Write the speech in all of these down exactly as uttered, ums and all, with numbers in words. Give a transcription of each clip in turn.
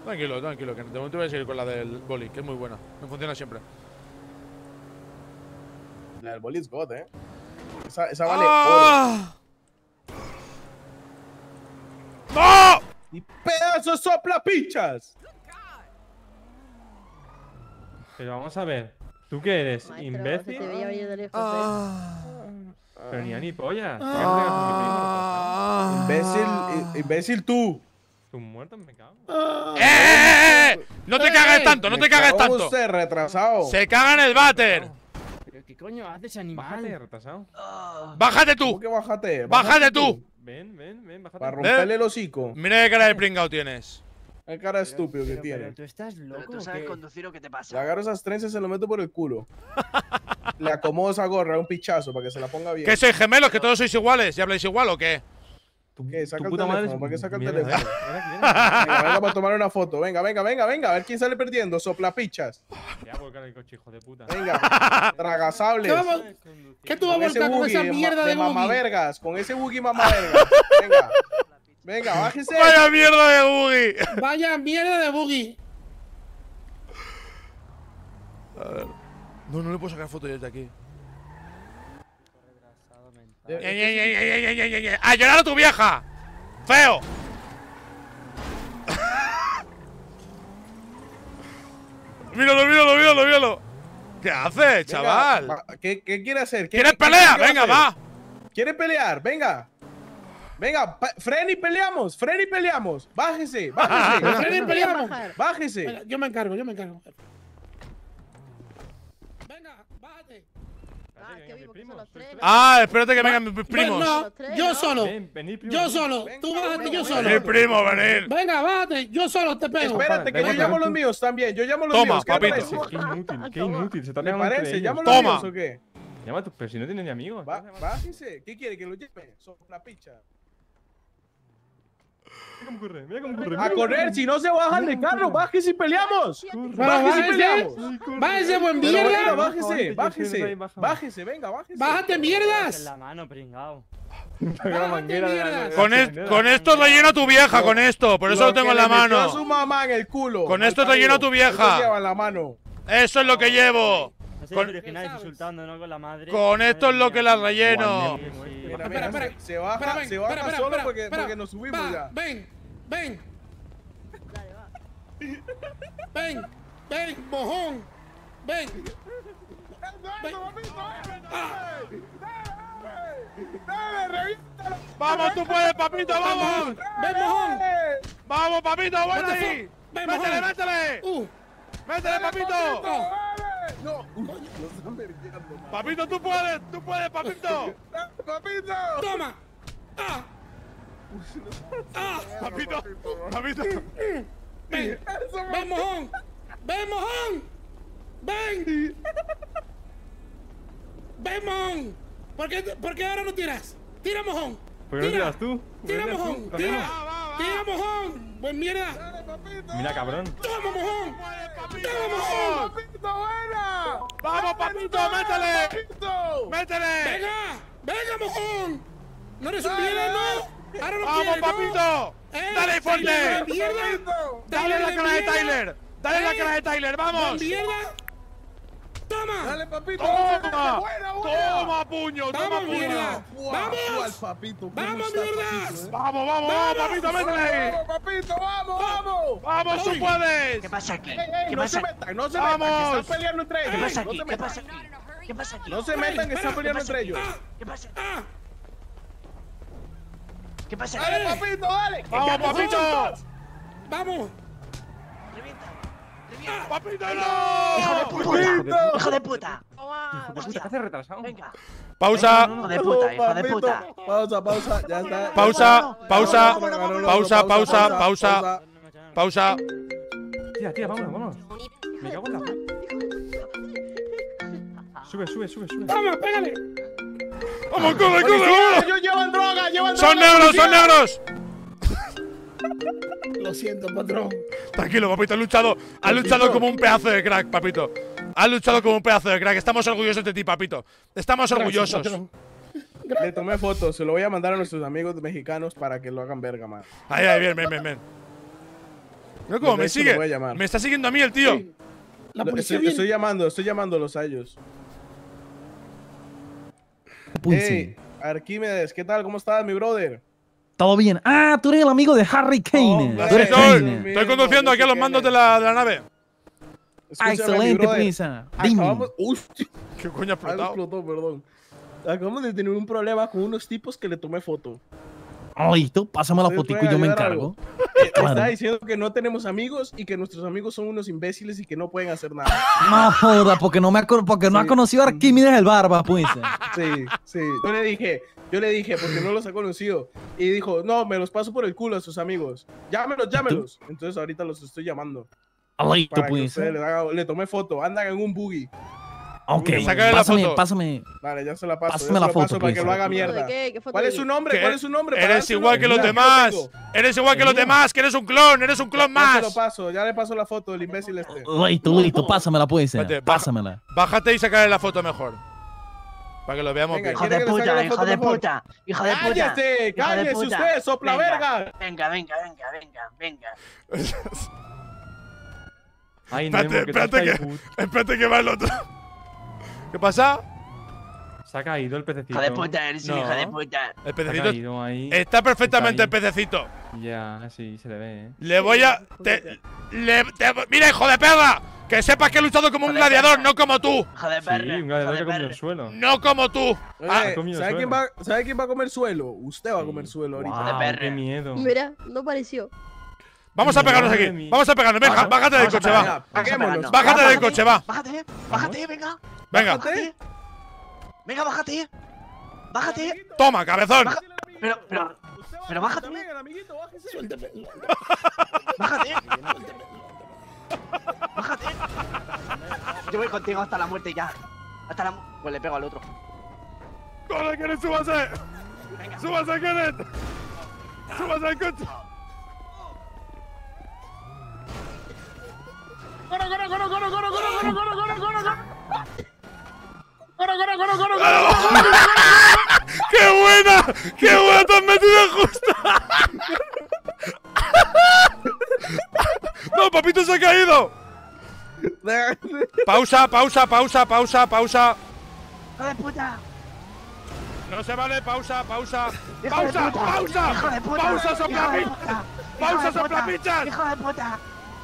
Tranquilo, tranquilo, que de momento voy a seguir con la del boli, que es muy buena. Me funciona siempre. La del boli es God, eh. Esa, esa vale ¡Ah! oro. ¡No! ¡Y pedazos soplapichas! Pero vamos a ver. ¿Tú qué eres? Maestro, ¿Imbécil? se te veía venir de lejos, Ah. Pero ni a ni polla. Ah. Imbécil, i- imbécil tú. ¿Tus muertos me cago? ¡Eh, eh, eh! ¡No te cagues tanto, no Me te cagues cago en tanto! usted, retrasado. ¡Se caga en el váter! ¿Pero qué coño haces, Bájate, animal? retrasado. ¡Bájate ¿Cómo tú! que bájate? ¡Bájate tú! Ven, ven, ven, bájate. Para romperle el hocico. Mira qué cara de pringao tienes. Qué cara Pero- estúpido que pero- tiene. Pero tú estás loco. Pero tú ¿o sabes qué? conducir o qué te Le pasa. agarro esas trenzas y se lo meto por el culo. Le acomodo esa gorra, un pichazo para que se la ponga bien. ¿Qué sois gemelos? ¿Que todos sois iguales? ¿Y habláis igual o qué? Tu, ¿Qué? Saca tu el puta madre teléfono, es- ¿para qué saca el Mierda, teléfono? ven, ven aquí, ven aquí. Venga, venga para tomar una foto. Venga, venga, venga, venga. A ver quién sale perdiendo. Soplapichas. Te voy a volcar el coche, hijo de puta. Venga. Tragasables. ¿Qué, vamos- ¿Qué tú vas a Con ese volcar con buggy esa de, mierda ma- de de buggy? mamavergas. Con ese buggy mamavergas. Venga. Venga, bájese. ¡Vaya mierda de buggy! Vaya mierda de buggy. A ver. No, no le puedo sacar foto desde aquí. Eh, Ñe, ñe, ñe, ñe, ñe, ñe, ñe, ñe. ¡A llorar a tu vieja! ¡Feo! míralo, míralo, míralo, míralo. ¿Qué haces, venga, chaval? va- ¿Qué, ¿Qué quiere hacer? ¿Qué- ¿Quieres qué- pelea? qué va a Venga, hacer? va. ¿Quiere pelear? Venga. Venga, pa- frena y peleamos. Frena y peleamos. Bájese, bájese. Frena y peleamos. Bájese. Venga, yo me encargo, yo me encargo. Venga, bájate. Ah, que vimos que son los tres. Ah, espérate que vengan mis primos. No, Los tres, yo ¿no? solo. Ven, venid, primo, Yo venid. solo. Venga, Tú bájate, venga, yo venga. solo. Mi primo, venir. Venga, bájate. Yo solo te pego. Espérate, que yo Venga, llamo a los tú. míos también. Yo llamo a los Toma, míos. ¿Qué le papito. parece? Qué inútil, qué inútil. Se está ¿Le pegando entre parece? ellos. ¿Llamo a los Toma. míos o qué? Llama a tus, pero si no tienes ni amigos. Va- Bájese. ¿Qué quiere? ¿Que lo lleve? Soplapicha. Mira cómo corre, mira cómo corre. A correr, si no se bajan de carro, bájese y peleamos. Pero Bájese y bájese. peleamos. Bájese, buen Pero venga, mierda. bájese, Baja, bájese. baja. Bájese, venga, bájese. Bájate, En mierdas. la mano, pringao. La manguera de la- mierdas. de la Con, es- gasolinera. con esto te lleno tu vieja, con esto. Por eso lo tengo que en la le metió a su mano. mamá en el culo. Con al esto te parido. lleno tu vieja. Eso lleva en la mano. Eso es lo que llevo. No sé Con- originales ¿Sabes? insultando, ¿no? Con la madre. Con esto es lo que la Madre relleno. mía, sí, sí. Mira, Espera, mira, espera. se- se baja, Espera, ven, se baja espera, solo espera, porque, espera. porque nos subimos Va, ya. Ven, ven, Dale, va. ven, ven, mojón. Ven. Ven. Vamos, tú puedes, papito, vamos. Ven, mojón. Vamos, papito, What bueno the ahí. fuck? Ven, Métele, mojón. métele. Uh, Métele, papito. No, nos están vergueando, man. Papito, tú puedes, tú puedes, papito. ¡Papito! toma. Ah, ah. Papito, papito. Ven, ven, mojón. Ven, mojón. Ven. Ven, mojón. ¿Por qué, ¿Por qué ahora no tiras? Tira, mojón. ¿Por qué no Tira. tiras tú? ¿Por qué Tira, no tiras mojón. tú? Tira. Va, va, va. Tira, mojón. Buen mierda. Mira, cabrón. Toma, mojón. Papito. Toma, mojón. ¡Papito, buena! Vamos, papito, métele. ¡Papito! Métele. Venga, venga, mojón. No eres un mierda, no. Ahora no Vamos, quieres, ¿no? papito. Eh, Dale, fuerte. Tyler, mierda. Dale la cara de mierda. Tyler. Dale la Eh, cara de Tyler, vamos. mierda. Toma. ¡Dale, papito! Toma. ¡Buena, buena! Toma, puño, toma, Vamos, mierda. puño. Buah, Vamos. buah, el papito, ¿cómo Vamos, está el mierdas. papito, eh? Vamos, vamos, vamos, papito, métele ahí. ¡Vamos, papito, vamos, vamos! Vamos, tú Uy. puedes. ¿Qué pasa aquí? ¡Ey, ey, ¿Qué no pasa se aquí? metan, no se metan, que Vamos. están peleando entre ellos! ¿Qué pasa No aquí? se ¿Qué metan. pasa aquí? ¿Qué pasa aquí? No se metan, que están espera, peleando ¿qué entre ellos. pasa? ¿Qué pasa aquí? Ah, ¿Qué pasa ¡Dale, aquí? papito, dale! Vamos, papito. vamos. Revienta. Revienta. Papito, ¡Hijo de no. puta! ¡Hijo de puta! Toma. ¿Qué haces retrasado? Venga. Pausa, Hijo de puta, hijo de Papito. puta. Pausa, pausa, ya está. pausa, pausa, Ganó el otro, pausa, pausa, pausa, pausa. Tía, tía, vámonos, vámonos. Me cago en la puta. Sube, sube, sube, sube. Toma, pégale. Vamos, corre, corre, ¡Policía, vamos. ellos llevan droga, llevan Son droga, negros, son policía! negros. Lo siento, patrón. Tranquilo, papito, has luchado, has luchado como un pedazo de crack, papito. Has luchado como un pedazo de crack. Estamos orgullosos de ti, papito. Estamos orgullosos. Patrón. Le tomé fotos, se lo voy a mandar a nuestros amigos mexicanos para que lo hagan verga, man. Ahí, ahí, bien, bien, bien, bien. Mira cómo De me hecho, sigue. lo voy a llamar. Me está siguiendo a mí el tío. Sí. La Lo- policía estoy, viene. estoy llamando, estoy llamándolos a ellos. Punzi. Hey, Arquímedes, ¿qué tal? ¿Cómo estás, mi brother? Todo bien. Ah, tú eres el amigo de Harry Kane. Hombre, Tú eres Estoy, Kane. Dios estoy mío, conduciendo aquí a los ¿qué mandos de tienes? la, de la nave. Ah, Escúchame, mi excelente, brother. Prisa. Dime. Acabamos, Uy, ¿Qué coño ha algo explotado? explotó, perdón. Acabamos de tener un problema con unos tipos que le tomé foto. Ah, listo, pásame la ¿Ustedes fotico y pueden yo me ayudar encargo. Eh, Claro. Está diciendo que no tenemos amigos y que nuestros amigos son unos imbéciles y que no pueden hacer nada. No joda, porque no me ha, co- porque no ha Sí. conocido a Arquímedes el Barba, pues. Sí, sí. Yo le dije, yo le dije, porque no los ha conocido. Y dijo, no, me los paso por el culo a sus amigos. Llámelos, llámelos. Entonces ahorita los estoy llamando. Ah, listo, Para que pues. ustedes le, hagan- le tomé foto. Andan en un buggy. Ok, Sácale la pásame, foto. pásame. Vale, ya se la paso. ya Pásame se la la foto, paso para pues. que lo haga ¿Foto de mierda. qué? ¿Qué foto ¿Cuál de es su qué? nombre? Que ¿Cuál es su nombre? Eres Pasárselo. igual que los Mira, demás. aquí lo tengo. Eres igual que los mío. demás, que eres un clon, eres un clon Ya se lo más. paso, ya le paso la foto del imbécil este. Listo, listo, pásamela, pues. Espérate, baja. Pásamela. Bájate y sacarle la foto mejor. Para que lo veamos Venga, bien. Hijo ¿Quiere de que le saque puta, la hijo foto de mejor? puta, hijo de puta. ¡Cállese! hijo de ¡Cállese puta. usted, sopla Venga, verga! Venga, venga, venga, venga, venga. Ay, Espérate, Nemo, que te has espérate caído. que, espérate que va el otro. ¿Qué pasa? Se ha caído el pececito. Hijo de puta, eres un No. hijo de puta. El Se ha pececito caído ahí. está perfectamente el Está ahí. pececito. Ya, sí, se le ve, eh. Le voy a. Te, le, te- mira, hijo de perra. Que sepas que he luchado como un Hijo de gladiador, perra. no como tú. Hijo de Sí, perra. un hijo gladiador de que comió el perra. suelo. No como tú. Oye, Ah, comido ¿sabe, suelo. quién va, ¿Sabe quién va a comer suelo? Usted va a comer suelo ahorita. de Guau, perra. qué miedo. Mira, no pareció. vamos a pegarnos Madre aquí. mía. Vamos a pegarnos. Venga, Vamos, bájate del vamos a coche, pegar. va. Venga, paguémonos. Bájate del coche, va. Bájate, bájate, venga. Venga, Bájate. Venga, bájate. Bájate. toma, cabezón. Baja- Pero, pero, Usted va pero a- bájate. también, el amiguito, bájese. bájate. Bájate. Yo voy contigo hasta la muerte ya. Hasta la mu- Pues le pego al otro. Corre, Kenneth, súbase. Súbase, Kenneth. Súbase al coche. ¡Corre, corre, corre, corre, corre, corre, corre, corre, corre, corre, corre! ¡Corre, corre, corre, corre, corre! ¡Qué buena! ¡Qué buena! ¡Te has metido justo! ¡No, papito se ha caído! Pausa, pausa, pausa, pausa, pausa. ¡Hijo de puta! No se vale, pausa, pausa. ¡Hijo de ¡Pausa, puta! pausa! ¡Hijo de puta! ¡Pausa, ¡Hijo de soplapichas! puta! ¡Pausa, ¡Hijo de puta! soplapichas! ¡Hijo de puta!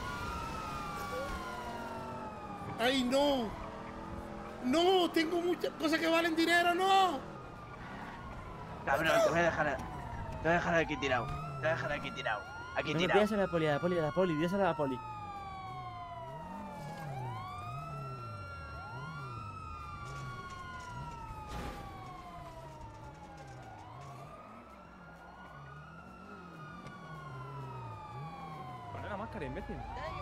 ¡Ay, no! ¡No! Tengo muchas cosas que valen dinero, no. Cabrón, te voy a dejar. Te voy a dejar aquí tirado. Te voy a dejar aquí tirado. Aquí Venga, tirado. pídasela a la poli, a la poli, a la poli, pídasela a la poli. Ponle la máscara, imbécil.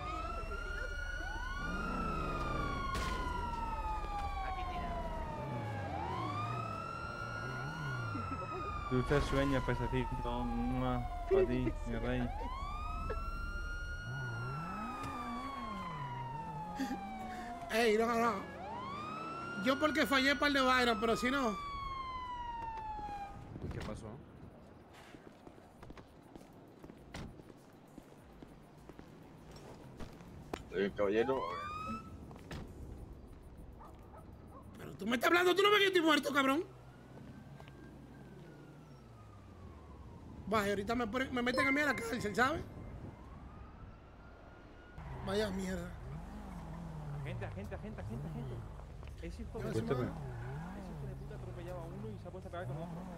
Aquí tirado. Dulce sueño, pececito. Mua, para ti, mi rey. Ey, no, no. Yo porque fallé par de vainas, pero si no. ¿Qué pasó? Eh, caballero, Pero tú me estás hablando, tú no ves que yo estoy muerto, cabrón. Vaya, ahorita me, ponen- me meten a mí a la cárcel, ¿sabes? Vaya mierda. Agente, agente, agente, agente, agente. Ese hijo de Ya, puta. su madre. Ese hijo de puta ha atropellado a uno y se ha puesto a pegar con otro.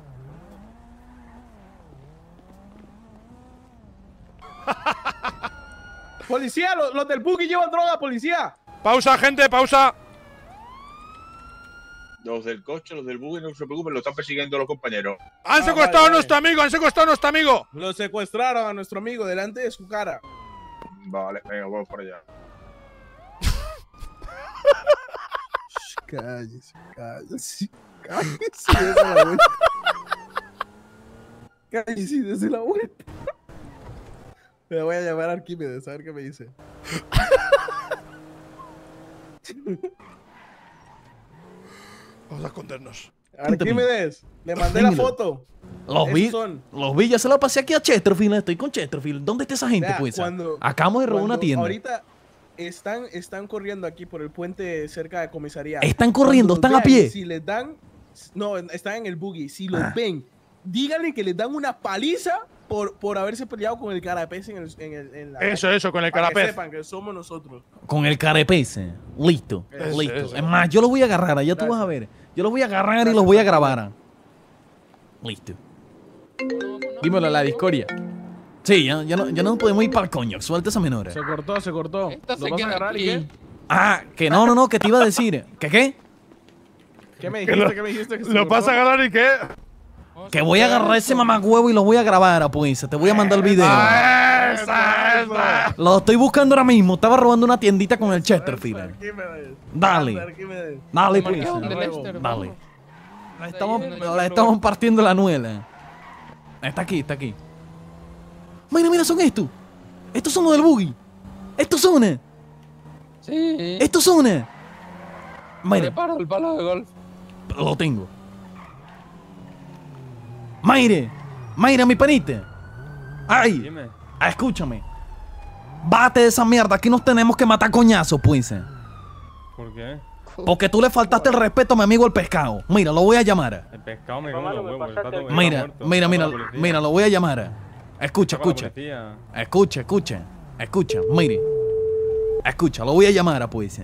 Policía, los, los del buggy llevan droga, policía. Pausa, gente, pausa. los del coche, los del buggy, no se preocupen, lo están persiguiendo los compañeros. Han Ah, secuestrado vale, a nuestro amigo, han secuestrado a nuestro amigo. Lo secuestraron a nuestro amigo delante de su cara. Vale, venga, vamos por allá. Cállese, cállese, cállese, desde la vuelta. Cállese, desde la vuelta. Me voy a llamar a Arquímedes, a ver qué me dice. Vamos a escondernos. Arquímedes, le mandé la Dímelo. foto. Los Esos vi, son. los vi, ya se lo pasé aquí a Chesterfield. Estoy con Chesterfield. ¿Dónde está esa gente, Vea, pues? cuando- Acabamos de robar una Cuando tienda. Ahorita están, están corriendo aquí por el puente cerca de comisaría. Están corriendo, Cuando están los a pie. vean, Si les dan, no, están en el buggy. Si los ven, díganle que les dan una paliza por, por haberse peleado con el carapés en el, en el en la Eso, eso, con el para que carapez. sepan que somos nosotros. Con el carepese. Listo, Eso, listo. eso. Es más, yo los voy a agarrar, ya tú vas a ver. Yo los voy a agarrar y los voy a grabar. Listo. Dímelo a la discordia. Sí, ya, ya, no, ya no podemos ir para el coño. Suelta esa menor. Se cortó, se cortó. Esta ¿Lo se vas a queda agarrar y aquí. qué? Ah, que no, no, no, que te iba a decir. ¿Que qué? ¿Qué me Que dijiste? lo- ¿Qué me dijiste? Que se ¿Lo cortó? vas a agarrar y qué? Que voy a agarrar ese mamagüevo y los voy a grabar, pues. Te voy a mandar el video. Ah, esa, esa. Lo estoy buscando ahora mismo. Estaba robando una tiendita con el Chesterfield. Arquímedes. Dale. Arquímedes. Dale, Marca pues. un de luego. Lester, Dale. vamos. La estamos, Ahí, la estamos partiendo la nuela. Está aquí, está aquí. Mira, mira, son estos. Estos son los del buggy. Estos son. eh. Sí. Estos son. eh. Mira, Preparo el palo de golf. lo tengo. Mayre, Mayre, mi panita. Ay, Dime. ah, escúchame. Bate de esa mierda. Aquí nos tenemos que matar coñazos, pues. eh. ¿Por qué? Porque tú le faltaste el respeto a mi amigo el pescado. Mira, lo voy a llamar. El pescado me come los huevos. Está todo Mira, muerto. mira, Está mira, con la policía. mira, lo voy a llamar. Escucha, Está con la escucha. policía. Escucha, escucha. Escucha, mire. Escucha, lo voy a llamar, pues.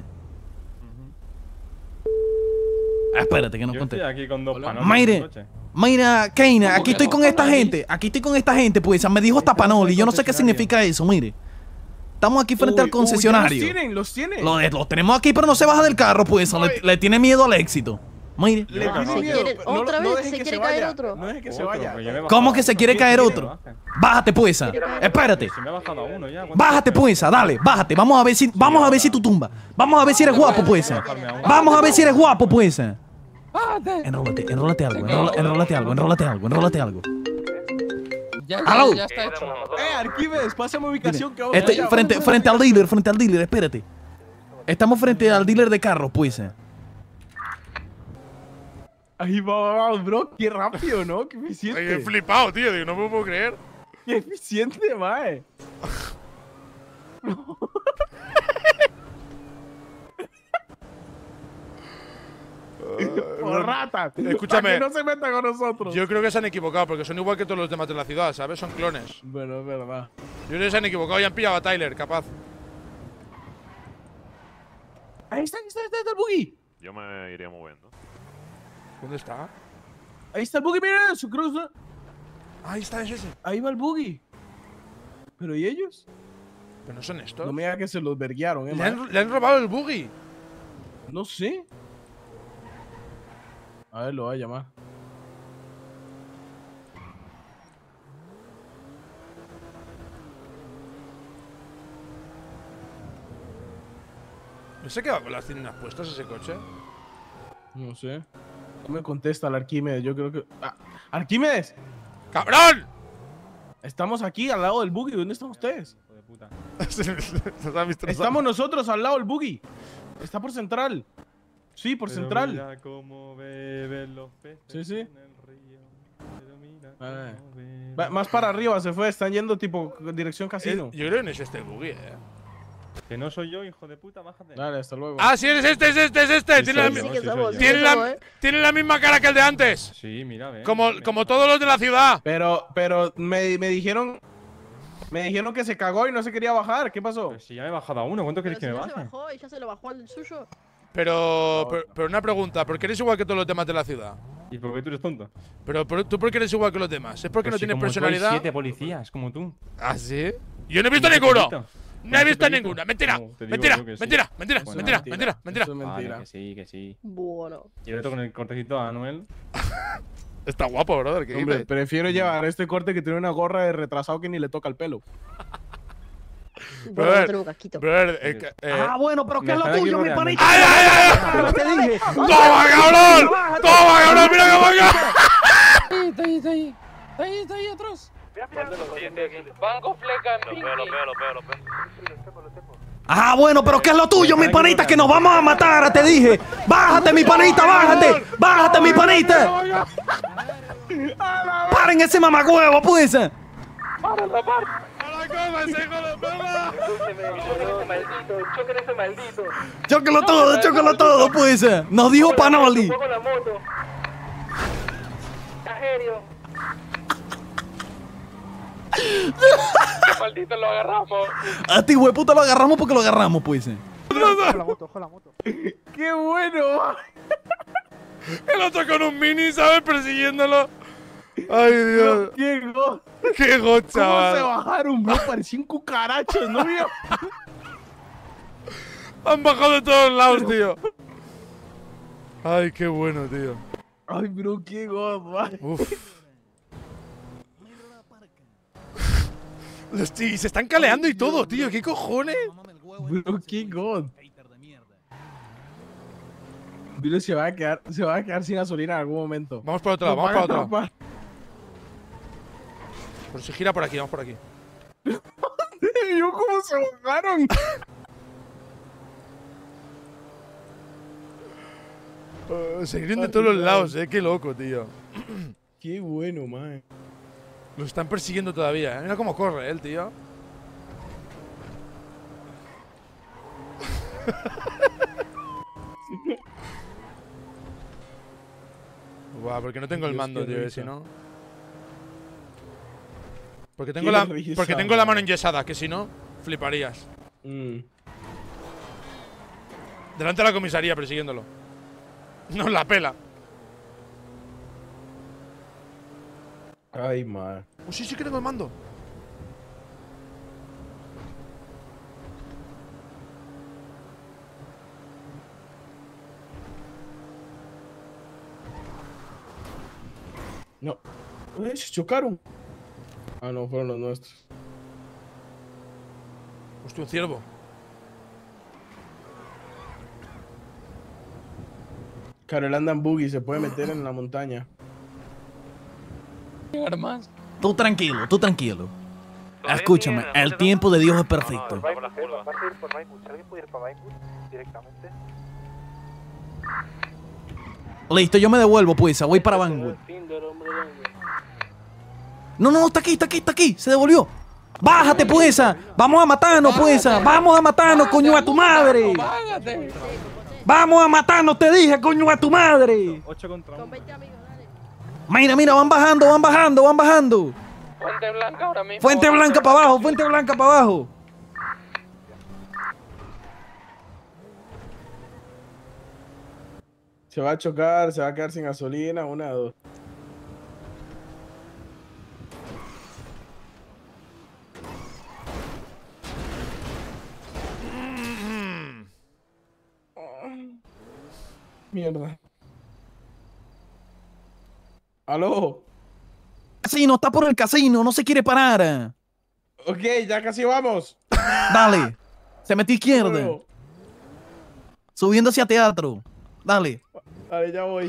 Espérate que no Yo conté. estoy aquí con dos panoles. Mayre. en el coche. Mira, Keina, aquí que estoy no? con esta gente. Aquí estoy con esta gente, pues. Me dijo hasta Panoli. Yo no sé qué significa eso, mire. Estamos aquí frente Uy, al concesionario. uy, ya los tienen, los tienen. Lo, los tenemos aquí, pero no se baja del carro, pues. Le, le tiene miedo al éxito. Mire. Le Se tiene Se miedo. quiere- No- otra no vez, dejen se que quiere se caer vaya. otro. No dejen que se Otro, vaya. pues yo me he ¿Cómo bajado que se a quiere uno. caer ¿Quién otro? quiere que Bájate, pues. Espérate. baje? Se me ha bajado a uno ya. ¿cuánto Bájate, queda? pues, dale, bájate. Vamos a ver si, vamos a ver si tú tumbas. Vamos a ver si eres guapo, pues. Bajarme a uno. Vamos a ver si eres guapo, pues. ¡Bájate! Enrólate, enrólate algo, enrola- enrólate algo, enrólate algo, enrólate algo. Ya, ¡Aló! ya, ya está hecho. Eh, Arquímedes, pásame ubicación que vamos Este, allá, frente, vamos frente al dealer, frente al dealer, espérate. Estamos frente al dealer de carros, pues. Ahí va, va, bro. Qué rápido, ¿no? Qué Ay, he eficiente. flipado, tío. Digo, no me lo puedo creer. Qué eficiente, mae. Por ratas. Escúchame. Para que no se meta con nosotros. Yo creo que se han equivocado porque son igual que todos los demás de la ciudad, ¿sabes? Son clones. Bueno, es verdad. Yo creo que se han equivocado y han pillado a Tyler, capaz. Ahí está, ahí está, ahí está, ahí está el buggy. Yo me iría moviendo. ¿Dónde está? Ahí está el buggy, mira, su cruz. ¿no? Ahí está, es ese. Ahí va el buggy. ¿Pero y ellos? Pero no son estos. No me diga que se los verguiaron, eh, Le mae. han, le han robado el buggy. No sé. A ver, lo voy a llamar. ¿No se queda con las tiendas puestas ese coche? No sé. No me contesta el Arquímedes, yo creo que... Ah, ¡Arquímedes! ¡Cabrón! Estamos aquí, al lado del buggy. ¿Dónde están ustedes? Hijo de puta. Nos ha visto, nos ha- Estamos nosotros al lado del buggy. Está por central. Sí, por Pero central. mira cómo beben los peces Sí, sí. en el río. Pero mira Ah. cómo beben. Va- más para arriba se fue. Están yendo tipo dirección Eh, casino. yo creo que no es este el buggy, eh. Que no soy yo, hijo de puta, bájate. Dale, hasta luego. Ah, sí, es este, es este, es este. Sí, Tiene, la, soy mi- yo. Sí que sí, somos, soy sí tiene, que la, somos, eh. tiene la misma cara que el de antes. Sí, mira, ve. Como, mira, como mira. todos los de la ciudad. Pero, pero me, me dijeron... Me dijeron que se cagó y no se quería bajar. ¿Qué pasó? Pero si ya me he bajado a uno, ¿cuánto Pero queréis si que me ya se baje? bajó y ya se lo bajó al suyo. Pero, pero, pero una pregunta, ¿por qué eres igual que todos los demás de la ciudad? ¿Y por qué tú eres tonto? Pero, pero tú, ¿por qué eres igual que los demás? ¿Es porque Pues no si tienes como tú hay personalidad? siete policías, como tú. ¿Ah, sí? Yo no he visto ¿Y ese ninguno. pelito? No he ¿Y ese visto pelito? ninguna. Mentira, No, te digo mentira, yo que sí. mentira, mentira, Bueno, mentira, mentira. mentira, mentira. Eso es mentira. Vale, que sí, que sí. Bueno. Yo le toco en el cortecito a Anuel. Está guapo, brother. ¿Qué Hombre, dices? prefiero llevar este corte que tiene una gorra de retrasado que ni le toca el pelo. Bueno, Brother, no tengo casquito. Brother, eh, que- eh, Ah, bueno, pero ¿qué Me es lo están aquí tuyo, mi rodeando. panita? ¡Ay, ay, ay! Lo que dije. ¡Toma, cabrón! ¡Toma, cabrón! ¡Mira cómo acá! Está ahí, está ahí. Está ahí, está ahí atrás. Banco fleca en Pinky. Lo veo, lo veo, lo veo, lo veo. Ah, bueno, pero ¿qué es lo tuyo, mi panita? Que nos vamos a matar, te dije. Bájate, mi panita, bájate. Bájate, mi panita. Paren ese mamagüevo, pues. Chóquelo todo, chóquelo todo, pues. Nos dijo Panoli. Maldito, lo agarramos. A ti, güey, puta, lo agarramos porque lo agarramos, pues. Ojo la moto, ojo la moto. ¡Qué bueno! El otro con un mini, ¿sabes? Persiguiéndolo. Ay, Dios. ¡Qué god! Qué god, ¿Cómo se chaval. bajaron, bro? Parecían cucarachas, ¿no vio? Han bajado de todos lados, tío. Ay, qué bueno, tío. Ay, bro, qué god, man. Uf. Los tíos se están caleando y todo, tío. ¿Qué cojones? Bro, qué god. Bro, se va a quedar, se va a quedar sin gasolina en algún momento. Vamos por otro lado, No vamos por paga, otro lado. no paga. Pero si gira por aquí, vamos por aquí. ¿Vio cómo se bajaron? Uh, se gritan de todos los lados, eh. Qué loco, tío. Qué bueno, man. Los están persiguiendo todavía, eh. Mira cómo corre, eh, el tío. Buah, porque no tengo el Dios, mando, qué tío, risa. si no. Porque tengo Qué la, risa, porque tengo la mano man. enyesada, que si no, fliparías. Mm. Delante de la comisaría persiguiéndolo. No la pela. Ay, man. Oh, sí, sí que tengo el mando. No. Eh, se chocaron. Ah, no, fueron los nuestros. Hostia, un ciervo. Claro, él anda en buggy, se puede meter en la montaña. Armas. Tú tranquilo, tú tranquilo. Escúchame, el tiempo de Dios es perfecto. ¿Vas a ir por Maimut? ¿Alguien puede ir por Maimut directamente? Listo, yo me devuelvo, pues. Voy para Vanwood. No, no, no, está aquí, está aquí, está aquí. Se devolvió. Bájate, pues. Vamos a matarnos, pues. Vamos a matarnos, coño, a tu madre. Bájate. Vamos a matarnos, te dije, coño, a tu madre. ocho contra Con uno. veinte amigos, dale. Mira, mira, van bajando, van bajando, van bajando. Fuente Blanca ahora mismo. Fuente Blanca para abajo, Fuente Blanca para abajo. Se va a chocar, se va a quedar sin gasolina, una, dos. Mierda. ¿Aló? Casino, está por el casino, no se quiere parar. Ok, ya casi vamos. Dale. Se metió izquierda. Luego. Subiendo hacia teatro. Dale. Vale, ya voy.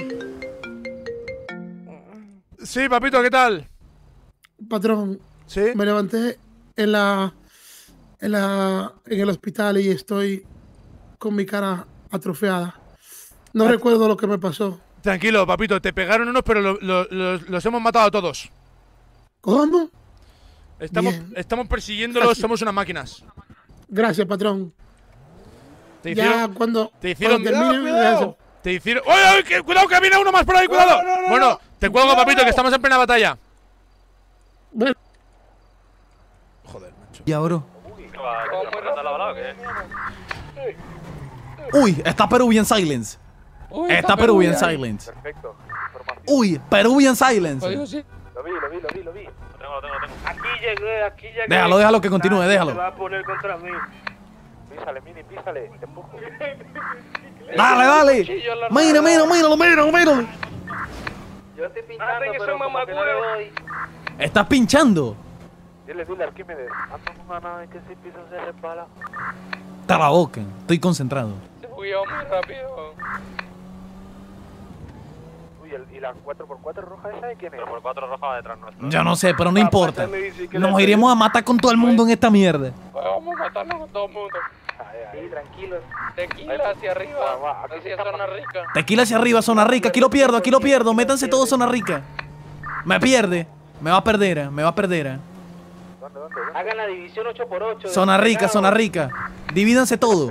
Sí, papito, ¿qué tal? Patrón, Sí. me levanté en la, en la en el hospital y estoy con mi cara atrofiada. No recuerdo lo que me pasó. Tranquilo, papito, te pegaron unos, pero lo- lo- los, los hemos matado a todos. ¿Cómo? Estamos, Bien. estamos persiguiéndolos, Casi. somos unas máquinas. Gracias, patrón. Te Ya hicieron. cuando, te hicieron- cuando termine Cuidado, de cuidado. eso. Te hicieron. ¡Oye, oye! que- ¡Cuidado, que viene uno más por ahí! ¡Cuidado! No, no, no, bueno, no. te cuelgo, Cuidado. papito, que estamos en plena batalla. Bueno, Joder, macho. Ya, bro. ¿o qué? Uy, está Peruvian Silence. Uy, Está Peruvian Silence. Perfecto. Información. Uy, Peruvian Silence. Código sí. Lo vi, lo vi, lo vi, lo vi. Lo tengo, lo tengo, lo tengo. Aquí llegué, aquí llegué. Déjalo, déjalo que continúe, déjalo. Se va a poner contra mí. Písale, mini, písale. Te empujo. Dale, dale. Mira, mira, míralo, míralo, míralo. Yo estoy pinchando, pero como que no le doy. Estás pinchando. Dile, dile, Arquímedes. Anda en una nave que si piso se resbala. Está la boca. Estoy concentrado. Se bugueó muy rápido. Uy, el- ¿y la cuatro por cuatro roja esa de quién es? cuatro por cuatro roja va detrás nuestro. Yo no sé, pero no Ah, importa. pues, me dice que Nos le- iremos a matar con todo el mundo en esta mierda. Pues vamos a matarnos con todo el mundo. Sí, tranquilos. Tequila hacia arriba, hacia zona rica. Tequila hacia arriba, zona rica. Aquí lo pierdo, aquí lo pierdo. Métanse todos zona rica. Me pierde. Me va a perder, eh, me va a perder. eh. Hagan la división ocho por ocho. Zona rica, zona rica. Divídanse todo.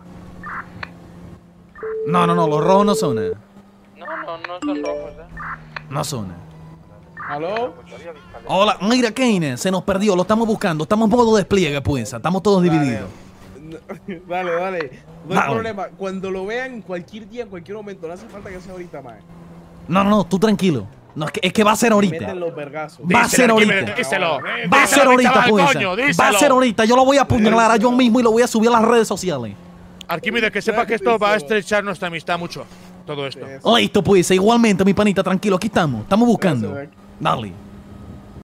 No, no, no, los rojos no son. eh. No, no, no son rojos, eh. No son. eh. ¿Aló? Hola, mira, Kane, se nos perdió, lo estamos buscando. Estamos en modo despliegue, pues. Estamos todos divididos. Dale, dale. No hay Dale. problema. Cuando lo vean cualquier día, en cualquier momento, no hace falta que sea ahorita, mae. No, no, no, tú tranquilo. No, es que, es que va a ser ahorita. Meten los vergazos. Va a ser ahorita. Díselo. Va a ser ahorita, chaval, pues. coño, Va a díselo. ser ahorita. Yo lo voy a apuñalar a yo mismo y lo voy a subir a las redes sociales. Arquímedes, que sepa que esto va a estrechar nuestra amistad mucho. Todo esto. Listo, pues. Igualmente, mi panita, tranquilo. Aquí estamos. Estamos buscando. Dale.